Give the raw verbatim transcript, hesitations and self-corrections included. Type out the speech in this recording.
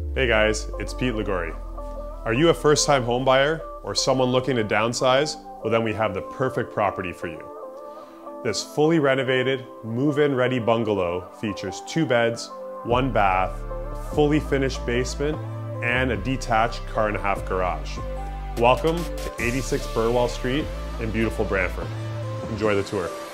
Hey guys, it's Pete Ligori. Are you a first-time home buyer or someone looking to downsize? Well, then we have the perfect property for you. This fully renovated, move-in ready bungalow features two beds, one bath, a fully finished basement, and a detached car and a half garage. Welcome to eighty-six Burwell Street in beautiful Brantford. Enjoy the tour.